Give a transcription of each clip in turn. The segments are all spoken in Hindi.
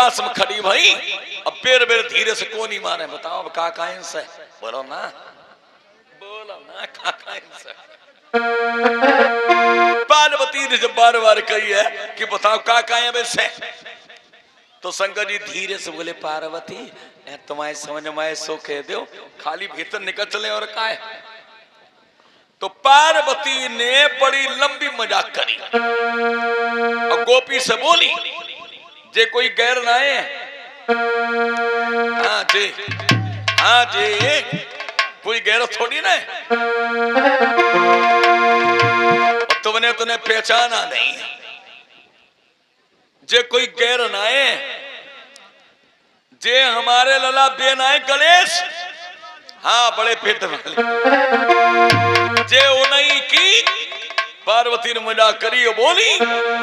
पास में खड़ी भाई, अब बेर बेर धीरे से कौन ही मारे, बताओ अब का कायन से बोलो ना, का कायन से। पार्वती ने जब बार बार कही है कि बताओ का कायन से, तो शंकर जी धीरे से बोले पार्वती तुम्हारे समझ में सो कह दो, खाली भीतर निकल चले और का है। तो पार्वती ने बड़ी लंबी मजाक करी और गोपी से बोली जे कोई गैर ना है, हाँ जी कोई गैर थोड़ी ना है, तुमने पहचाना नहीं, जे कोई गैर ना है, जे हमारे लला बेन आए गणेश, हाँ बड़े पेट वाले, जे उन्हीं की। पार्वती ने मजाक करी और बोली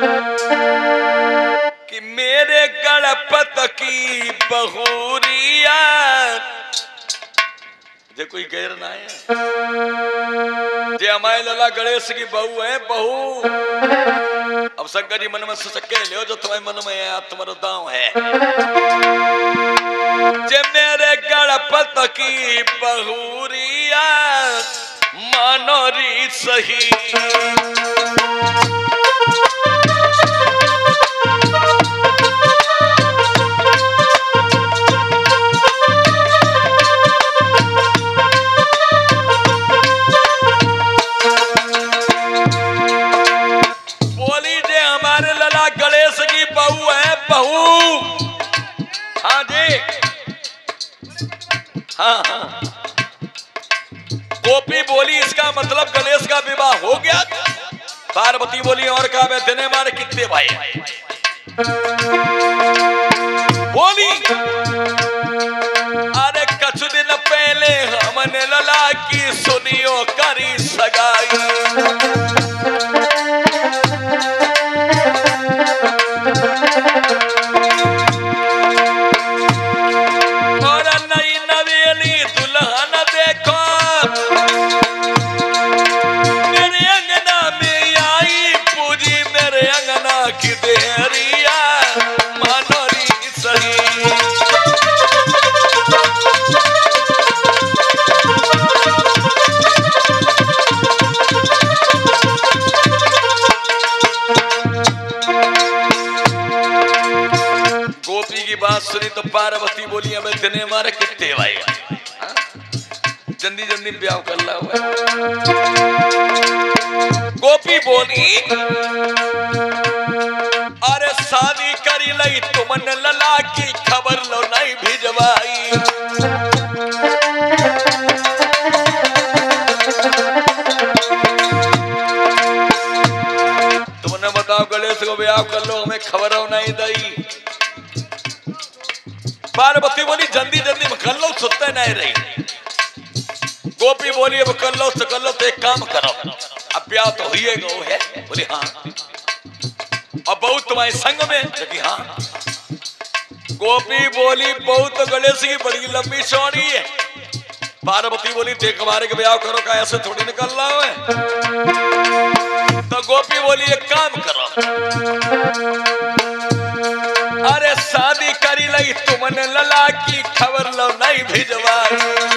कि मेरे गणपत की बहुरिया, जे कोई गैर ना है, जे हमारे लला गणेश की बहू है, बहू। अब शंकर जी मन में सोच ले जो तुम्हारे मन में है, तुम्हारा दांव है, जे मेरे गणपत की बहुरिया मनोरी सही। बोली जे हमारे लला गणेश की बहू है, बहू। हाँ जी, हाँ। गोपी बोली इसका मतलब गणेश का विवाह हो गया। पार्वती बोली और कहा मैं देने मारे कितने भाई। बोली अरे कुछ दिन पहले हमने लला की सुनियो करी सगाई, और नई नवेली दुल्हन देखो मेरे अंगना में आई, पूजी मेरे अंगना की देहरिया मनोरी सही। गोपी की बात सुनी तो पार्वती बोली हमें दिने मारे कितने भाई, जल्दी जल्दी ब्याह कर ला हुआ। गोपी बोली अरे शादी करी लई तुमने लला की खबर लो नहीं भिजवाई, तुमने बताओ गणेश को ब्याह कर लो हमें खबर हो नहीं दई। पार्वती बोली जल्दी जल्दी कर लो, सुनते नहीं रही। गोपी बोली अब कर लो तो एक काम करो, अब ब्याह तो हुई है। बोली हाँ, अब बहू तुम्हारे संग में, कि हाँ। गोपी बोली बहू तो गणेश की बड़ी लंबी चौड़ी है। पार्वती बोली देख हमारे के ब्याह करो, का ऐसे थोड़ी निकल रहा है। तो गोपी बोली एक काम करो, अरे शादी करी लगी तुमने लला की खबर लो नहीं भिजवाई,